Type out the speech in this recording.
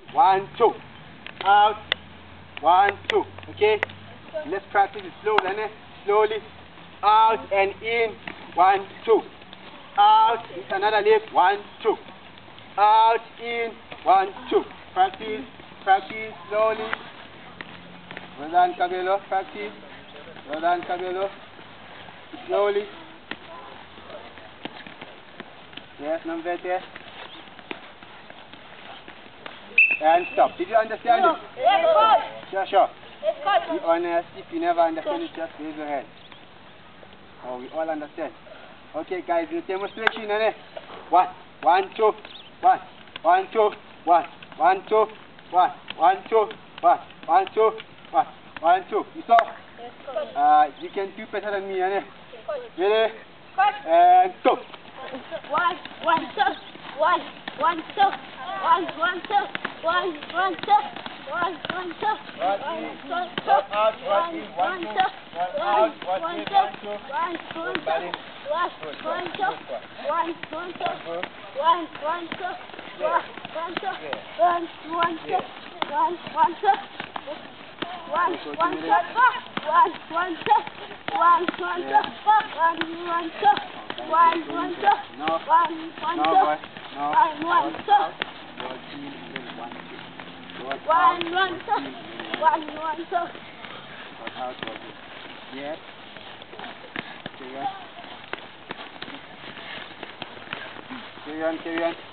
1, 2. Out. 1, 2. Okay? Let's practice it slowly, né? Slowly. Out and in. 1, 2. Out. It's another leg. 1, 2. Out, in. 1, 2. Practice. Practice slowly. Well done, Cabello. Practice. Well done, Cabello. Slowly. Yes, number 10. And stop. Did you understand it? Yes, coach. Sure, sure. Yes, coach. Be honest. If you never understand it, just raise your hand. Oh, we all understand. Okay, guys, the demonstration, eh? 1, 1, 2, 1, 1, 2, 1, 1, 2, 1, 1, 2, 1, 1, 2, 1, 1, 2. You saw? Yes, coach. You can do better than me, eh? Yes, coach. Ready? Coach. And stop. 1, 1, 2, 1, 1, 2, 1, 1, 2, 1, 1, 2, 1, 1, 2, 1, 1, 2, 1, 1, 2, 1, 1, 2, 1, 1, 2. One, 1, 2, 1, 1, 2, 1, 1, 2, 1, 1, 2, 1, 1, 2, 1, 1, 2, 1, 1, 2, 1, 1, 2, 1, 1, 2, 1, 1, 2, 1, 1, 2, 1, 1, 2, 1, 1, 2, 1, 1, 2, 1, 1, 2. Yes. Carry on, carry on.